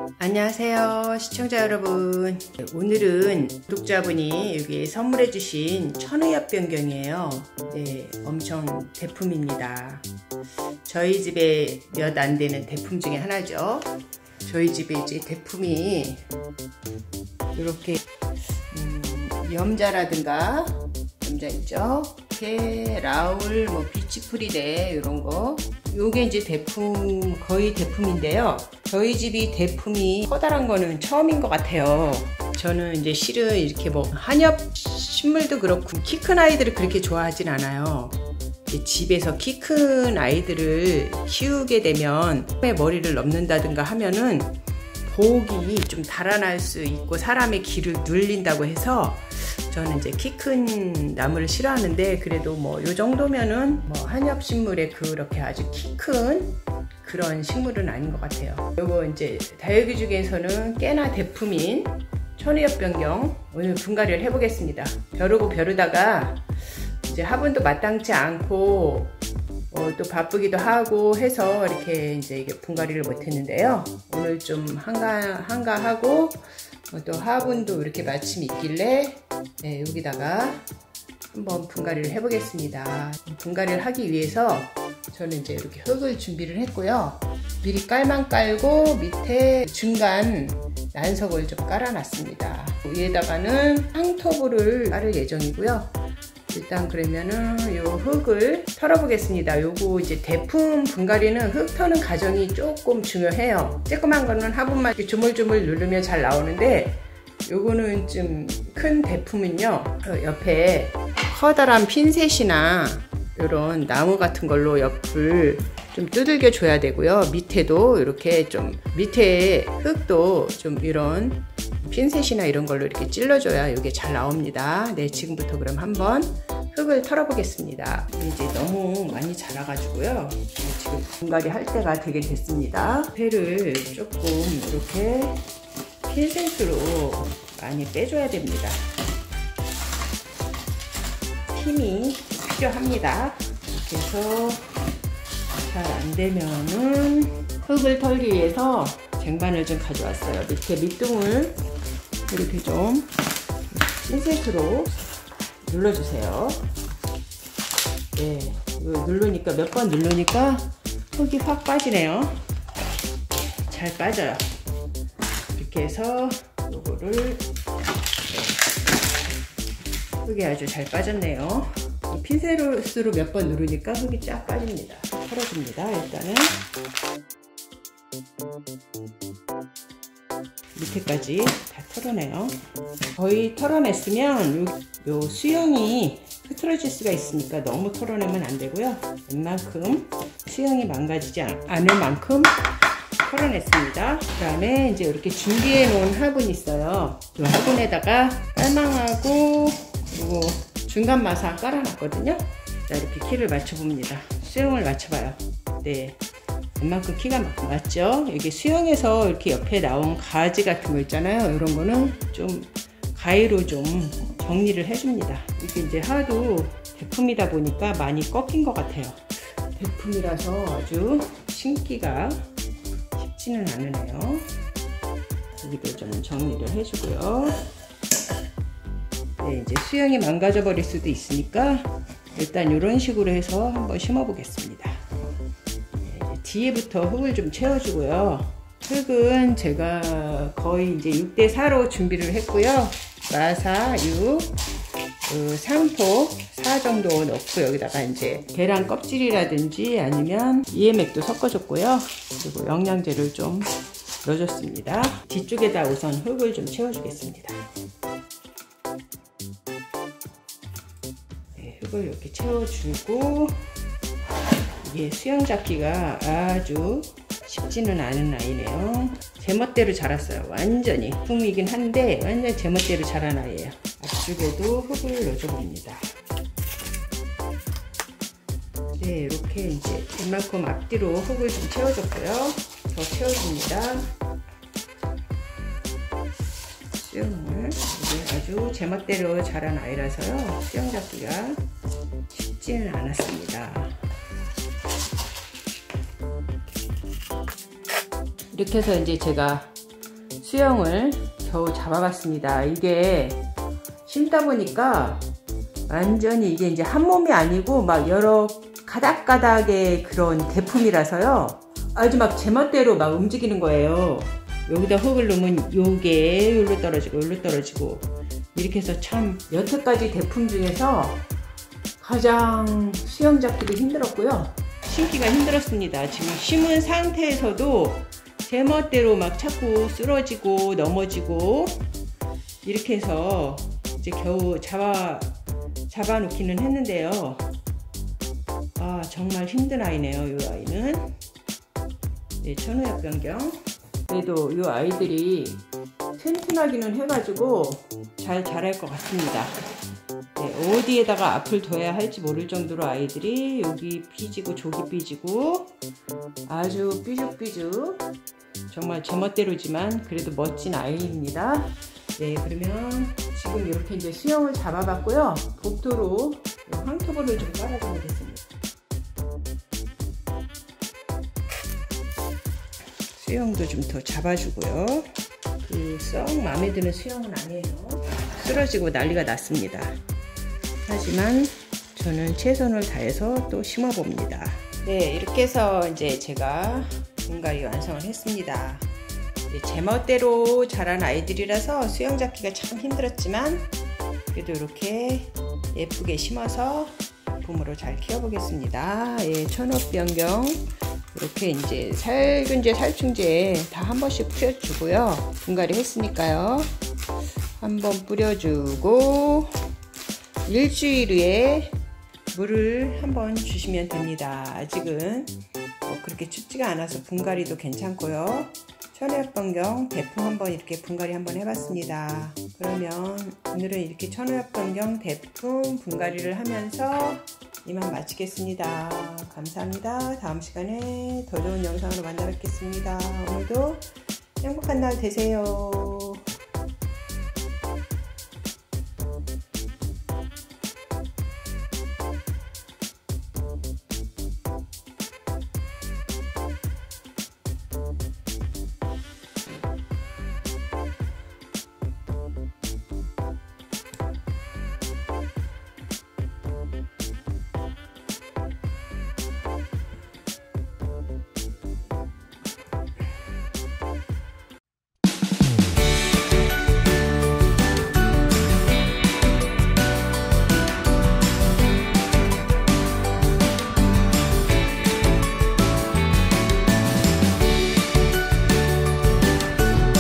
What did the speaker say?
안녕하세요 시청자 여러분. 오늘은 구독자분이 여기 선물해 주신 천의엽 변경이에요. 네, 엄청 대품입니다. 저희 집에 몇 안 되는 대품 중에 하나죠. 저희 집에 이제 대품이 이렇게 염자라든가 염자 있죠. 이렇게 라울 비치프리데 이런 거, 요게 이제 대품, 거의 대품인데요. 저희 집이 대품이 커다란 거는 처음인 것 같아요. 저는 이제 실은 이렇게 한엽 식물도 그렇고 키 큰 아이들을 그렇게 좋아하진 않아요. 집에서 키 큰 아이들을 키우게 되면 머리를 넘는다든가 하면은 보호기 좀 달아날 수 있고 사람의 귀를 눌린다고 해서 저는 이제 키 큰 나무를 싫어하는데, 그래도 요 정도면은 한엽 식물에 그렇게 아주 키 큰 그런 식물은 아닌 것 같아요. 요거 이제 다육이 중에서는 꽤나 대품인 천의엽 변경 오늘 분갈이를 해보겠습니다. 벼르고 벼르다가 이제 화분도 마땅치 않고 또 바쁘기도 하고 해서 이렇게 이제 이게 분갈이를 못했는데요. 오늘 좀 한가하고 또 화분도 이렇게 마침 있길래 여기다가 한번 분갈이를 해보겠습니다. 분갈이를 하기 위해서 저는 이제 이렇게 흙을 준비를 했고요. 미리 깔만 깔고 밑에 중간 난석을 좀 깔아놨습니다. 위에다가는 황토불을 깔을 예정이고요. 일단 그러면은 요 흙을 털어보겠습니다. 요거 이제 대품 분갈이는 흙 터는 과정이 조금 중요해요. 조그만 거는 화분만 이렇게 조물조물 누르면 잘 나오는데, 요거는 좀 큰 대품은요, 옆에 커다란 핀셋이나 요런 나무 같은 걸로 옆을 좀 두들겨 줘야 되고요. 밑에도 이렇게 좀, 밑에 흙도 좀 이런 핀셋이나 이런 걸로 이렇게 찔러줘야 이게 잘 나옵니다. 네, 지금부터 그럼 한번 흙을 털어보겠습니다. 이제 너무 많이 자라가지고요. 지금 분갈이 할 때가 되게 됐습니다. 폐를 조금 이렇게 핀셋으로 많이 빼줘야 됩니다. 힘이 필요합니다. 이렇게 해서 잘 안되면은 흙을 털기 위해서 쟁반을 좀 가져왔어요. 밑에 밑둥을 이렇게 좀 핀셋으로 눌러주세요. 네, 누르니까 몇 번 누르니까 흙이 확 빠지네요. 잘 빠져요. 이렇게 해서 요거를 흙이 아주 잘 빠졌네요. 핀셋으로 몇 번 누르니까 흙이 쫙 빠집니다. 털어줍니다. 일단은 밑에까지 다 털어내요. 거의 털어냈으면 요 수영이 흐트러질 수가 있으니까 너무 털어내면 안 되고요. 웬만큼 수영이 망가지지 않을 만큼 털어냈습니다. 그 다음에 이제 이렇게 준비해 놓은 화분이 있어요. 이 화분에다가 깔망하고 그리고 중간 마사 깔아놨거든요. 자, 이렇게 키를 맞춰봅니다. 수영을 맞춰봐요. 네, 웬만큼 키가 맞죠? 이게 수영에서 이렇게 옆에 나온 가지 같은 거 있잖아요. 이런 거는 좀 가위로 좀 정리를 해줍니다. 이게 이제 하도 대품이다 보니까 많이 꺾인 것 같아요. 대품이라서 아주 심기가 쉽지는 않으네요. 여기도 좀 정리를 해주고요. 네, 이제 수영이 망가져 버릴 수도 있으니까 일단 이런 식으로 해서 한번 심어 보겠습니다. 뒤에부터 흙을 좀 채워주고요. 흙은 제가 거의 이제 6대4로 준비를 했고요. 마사 6, 상토 4 정도 넣고 여기다가 이제 계란 껍질이라든지 아니면 EMF도 섞어줬고요. 그리고 영양제를 좀 넣어줬습니다. 뒤쪽에다 우선 흙을 좀 채워주겠습니다. 네, 흙을 이렇게 채워주고, 이게 수영 잡기가 아주 쉽지는 않은 아이네요. 제멋대로 자랐어요. 완전히 품이긴 한데 완전 제멋대로 자란 아이예요. 앞쪽에도 흙을 넣어줘 봅니다. 네, 이렇게 이제 이만큼 앞뒤로 흙을 좀 채워줬고요. 더 채워줍니다. 수영을 아주 제멋대로 자란 아이라서요. 수영 잡기가 쉽지는 않았습니다. 이렇게 해서 이제 제가 수영을 겨우 잡아봤습니다. 이게 심다 보니까 완전히 이게 이제 한 몸이 아니고 막 여러 가닥가닥의 그런 대품이라서요. 아주 막 제멋대로 막 움직이는 거예요. 여기다 흙을 넣으면 요게 여기로 떨어지고 여기로 떨어지고 이렇게 해서 참 여태까지 대품 중에서 가장 수영 잡기도 힘들었고요. 심기가 힘들었습니다. 지금 심은 상태에서도 제멋대로 막 자꾸 쓰러지고 넘어지고 이렇게 해서 이제 겨우 잡아놓기는 했는데요. 아, 정말 힘든 아이네요. 이 아이는. 네, 천우엽 변경. 그래도 이 아이들이 튼튼하기는 해가지고 잘 자랄 것 같습니다. 네, 어디에다가 앞을 둬야 할지 모를 정도로 아이들이 여기 삐지고 저기 삐지고 아주 삐죽삐죽 정말 제멋대로지만 그래도 멋진 아이입니다. 네, 그러면 지금 이렇게 이제 수영을 잡아봤고요. 복도로 황토볼을 좀 깔아주겠습니다. 수영도 좀 더 잡아주고요. 썩 마음에 드는 수영은 아니에요. 쓰러지고 난리가 났습니다. 하지만 저는 최선을 다해서 또 심어봅니다. 네, 이렇게 해서 이제 제가 분갈이 완성을 했습니다. 제멋대로 자란 아이들이라서 수영 잡기가 참 힘들었지만 그래도 이렇게 예쁘게 심어서 품으로 잘 키워보겠습니다. 예, 천엽 변경 이렇게 이제 살균제, 살충제 다 한 번씩 뿌려주고요. 분갈이 했으니까요. 한번 뿌려주고 일주일 후에 물을 한번 주시면 됩니다. 아직은 그렇게 춥지가 않아서 분갈이도 괜찮고요. 천우엽 변경 대품 한번 이렇게 분갈이 한번 해봤습니다. 그러면 오늘은 이렇게 천우엽 변경 대품 분갈이를 하면서 이만 마치겠습니다. 감사합니다. 다음 시간에 더 좋은 영상으로 만나 뵙겠습니다. 오늘도 행복한 날 되세요.